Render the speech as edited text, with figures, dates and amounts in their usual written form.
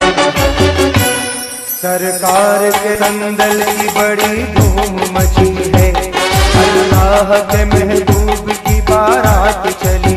सरकार के संदल की बड़ी धूम मची है, अल्लाह के महबूब की बारात चली